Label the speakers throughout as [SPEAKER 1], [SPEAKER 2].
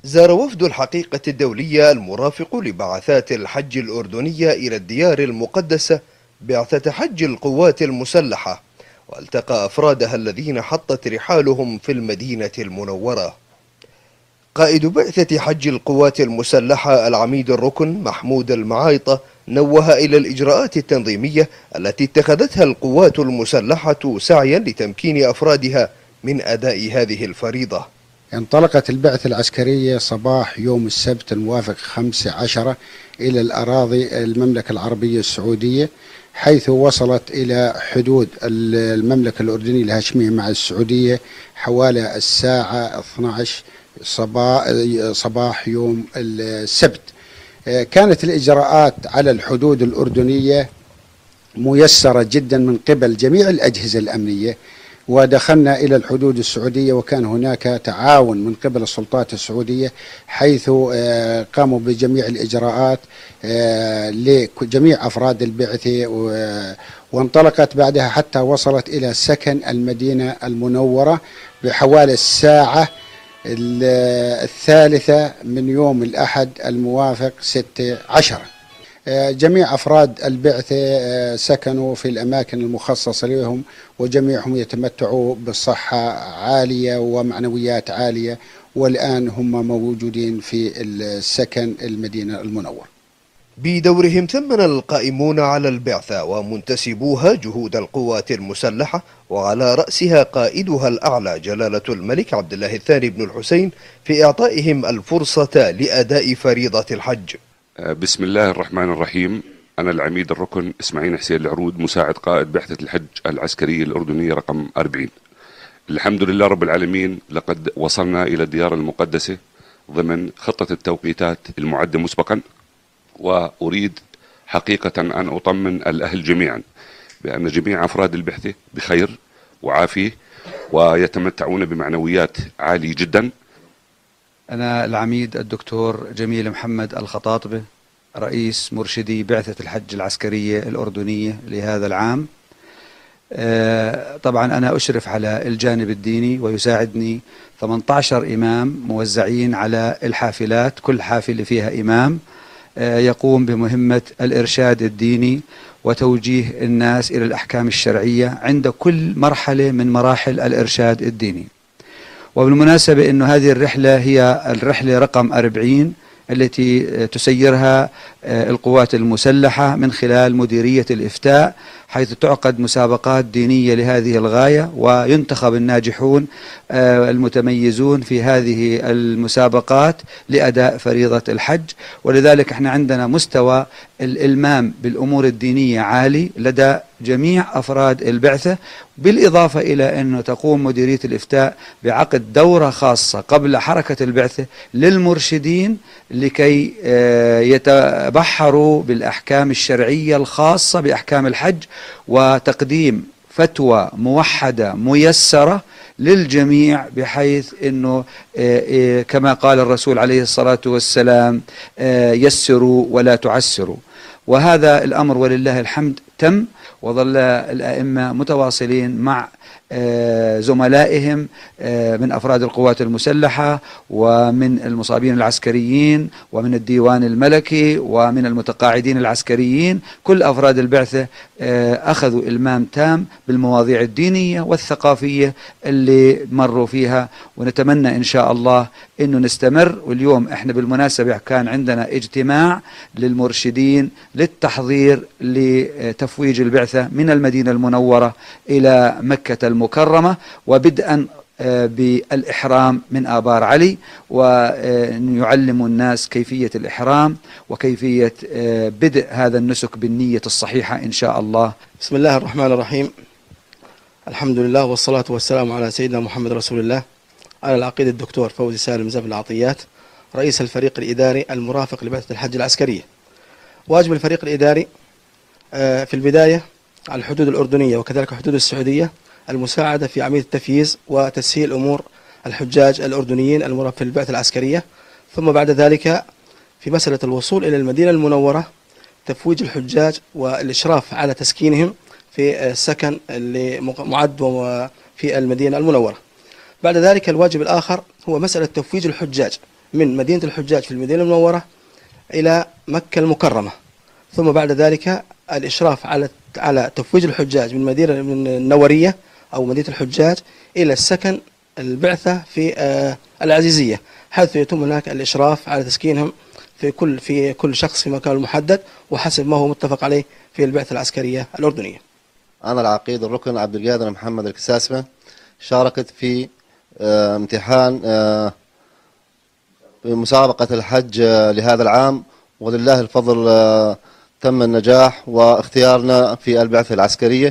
[SPEAKER 1] زار وفد الحقيقة الدولية المرافق لبعثات الحج الأردنية إلى الديار المقدسة بعثة حج القوات المسلحة، والتقى أفرادها الذين حطت رحالهم في المدينة المنورة. قائد بعثة حج القوات المسلحة العميد الركن محمود المعايطة نوه إلى الإجراءات التنظيمية التي اتخذتها القوات المسلحة سعيا لتمكين أفرادها من أداء هذه الفريضة.
[SPEAKER 2] انطلقت البعثة العسكرية صباح يوم السبت الموافق 15 إلى الأراضي المملكة العربية السعودية، حيث وصلت إلى حدود المملكة الأردنية الهاشمية مع السعودية حوالي الساعة 12 صباح يوم السبت. كانت الإجراءات على الحدود الأردنية ميسرة جدا من قبل جميع الأجهزة الأمنية، ودخلنا إلى الحدود السعودية وكان هناك تعاون من قبل السلطات السعودية، حيث قاموا بجميع الإجراءات لجميع أفراد البعثة، وانطلقت بعدها حتى وصلت إلى سكن المدينة المنورة بحوالي الساعة 3 من يوم الأحد الموافق 16. جميع أفراد البعثة سكنوا في الأماكن المخصصة لهم، وجميعهم يتمتعوا بصحة عالية ومعنويات عالية، والآن هم موجودين في السكن المدينة المنورة.
[SPEAKER 1] بدورهم ثمن القائمون على البعثة ومنتسبوها جهود القوات المسلحة، وعلى رأسها قائدها الأعلى جلالة الملك عبد الله الثاني بن الحسين، في إعطائهم الفرصة لأداء فريضة الحج.
[SPEAKER 3] بسم الله الرحمن الرحيم. أنا العميد الركن إسماعيل حسين العرود، مساعد قائد بعثة الحج العسكرية الأردنية رقم 40. الحمد لله رب العالمين، لقد وصلنا إلى الديار المقدسة ضمن خطة التوقيتات المعدة مسبقا، وأريد حقيقة أن أطمن الأهل جميعا بأن جميع أفراد البعثة بخير وعافية ويتمتعون بمعنويات عالية جدا.
[SPEAKER 4] أنا العميد الدكتور جميل محمد الخطاطبة، رئيس مرشدي بعثة الحج العسكرية الأردنية لهذا العام. طبعا أنا أشرف على الجانب الديني، ويساعدني 18 إمام موزعين على الحافلات، كل حافلة فيها إمام يقوم بمهمة الإرشاد الديني وتوجيه الناس إلى الأحكام الشرعية عند كل مرحلة من مراحل الإرشاد الديني. وبالمناسبة أن هذه الرحلة هي الرحلة رقم 40 التي تسيرها القوات المسلحة من خلال مديرية الإفتاء، حيث تعقد مسابقات دينية لهذه الغاية، وينتخب الناجحون المتميزون في هذه المسابقات لأداء فريضة الحج. ولذلك احنا عندنا مستوى الإلمام بالأمور الدينية عالي لدى جميع أفراد البعثة، بالإضافة إلى أنه تقوم مديرية الإفتاء بعقد دورة خاصة قبل حركة البعثة للمرشدين لكي يتبحروا بالأحكام الشرعية الخاصة بأحكام الحج، وتقديم فتوى موحدة ميسرة للجميع، بحيث أنه كما قال الرسول عليه الصلاة والسلام يسروا ولا تعسروا. وهذا الأمر ولله الحمد تم، وظل الأئمة متواصلين مع زملائهم من أفراد القوات المسلحة ومن المصابين العسكريين ومن الديوان الملكي ومن المتقاعدين العسكريين. كل أفراد البعثة أخذوا إلمام تام بالمواضيع الدينية والثقافية اللي مروا فيها، ونتمنى إن شاء الله أنه نستمر. واليوم احنا بالمناسبة كان عندنا اجتماع للمرشدين للتحضير لتفويج البعثة من المدينة المنورة إلى مكة المكرمة، وبدءا بالإحرام من آبار علي، وأن يعلموا الناس كيفية الإحرام وكيفية بدء هذا النسك بالنية الصحيحة إن شاء الله.
[SPEAKER 5] بسم الله الرحمن الرحيم. الحمد لله والصلاة والسلام على سيدنا محمد رسول الله. أنا العقيد الدكتور فوزي سالم زفل العطيات، رئيس الفريق الإداري المرافق لبعثة الحج العسكرية. واجب الفريق الإداري في البداية على الحدود الأردنية وكذلك الحدود السعودية المساعدة في عملية التفييز وتسهيل أمور الحجاج الأردنيين المرافقين في البعثة العسكرية، ثم بعد ذلك في مسألة الوصول إلى المدينة المنورة تفويج الحجاج والإشراف على تسكينهم في السكن اللي معد في المدينة المنورة. بعد ذلك الواجب الآخر هو مسألة تفويج الحجاج من مدينة الحجاج في المدينة المنورة إلى مكة المكرمة، ثم بعد ذلك الإشراف على تفويج الحجاج من من النورية أو مدينة الحجاج إلى السكن البعثة في العزيزية، حيث يتم هناك الإشراف على تسكينهم في كل شخص في مكان محدد وحسب ما هو متفق عليه في البعثة العسكرية الأردنية.
[SPEAKER 6] أنا العقيد الركن عبد القادر محمد الكساسمة، شاركت في امتحان مسابقة الحج لهذا العام، ولله الفضل تم النجاح واختيارنا في البعثة العسكرية،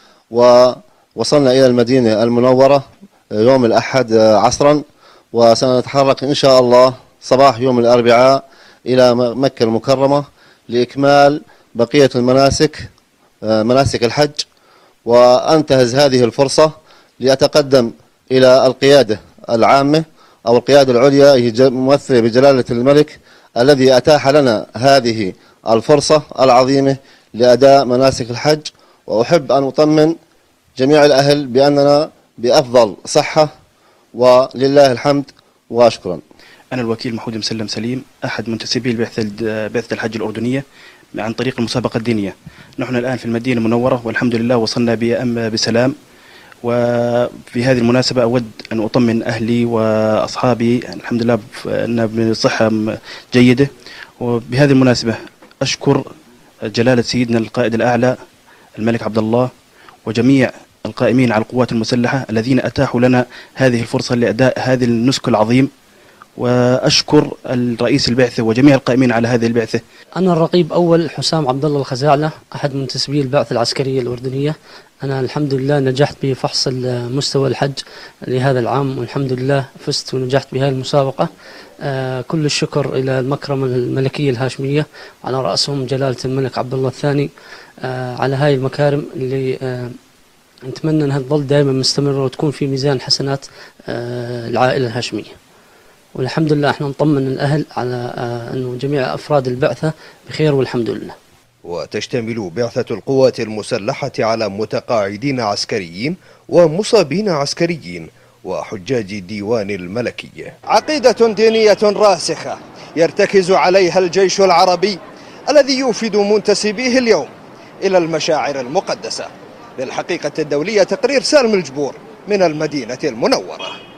[SPEAKER 6] ووصلنا إلى المدينة المنورة يوم الأحد عصرا، وسنتحرك إن شاء الله صباح يوم الأربعاء إلى مكة المكرمة لإكمال بقية المناسك مناسك الحج. وأنتهز هذه الفرصة لأتقدم إلى القيادة العامة أو القيادة العليا ممثلة بجلالة الملك الذي أتاح لنا هذه الفرصة العظيمة لأداء مناسك الحج، وأحب أن أطمن جميع الأهل بأننا بأفضل صحة ولله الحمد وشكرا.
[SPEAKER 7] أنا الوكيل محمود مسلم سليم، أحد منتسبي بعثة الحج الأردنية عن طريق المسابقة الدينية. نحن الآن في المدينة المنورة والحمد لله وصلنا بسلام. وفي هذه المناسبة أود أن أطمن أهلي وأصحابي الحمد لله أن بصحة جيدة. وبهذه المناسبة أشكر جلالة سيدنا القائد الأعلى الملك عبد الله وجميع القائمين على القوات المسلحة الذين أتاحوا لنا هذه الفرصة لأداء هذا النسك العظيم، وأشكر الرئيس البعثة وجميع القائمين على هذه البعثة.
[SPEAKER 8] أنا الرقيب أول حسام عبد الله الخزاعلة، أحد منتسبي البعثة العسكرية الأردنية. أنا الحمد لله نجحت بفحص مستوى الحج لهذا العام، والحمد لله فزت ونجحت بهذه المسابقة. كل الشكر إلى المكرمة الملكية الهاشمية على رأسهم جلالة الملك عبد الله الثاني على هاي المكارم اللي نتمنى أنها تظل دائما مستمرة وتكون في ميزان حسنات العائلة الهاشمية. والحمد لله احنا نطمن الأهل على أنه جميع أفراد البعثة بخير والحمد لله.
[SPEAKER 1] وتشتمل بعثة القوات المسلحة على متقاعدين عسكريين ومصابين عسكريين وحجاج الديوان الملكي. عقيدة دينية راسخة يرتكز عليها الجيش العربي الذي يوفد منتسبيه اليوم إلى المشاعر المقدسة. للحقيقة الدولية تقرير سالم الجبور من المدينة المنورة.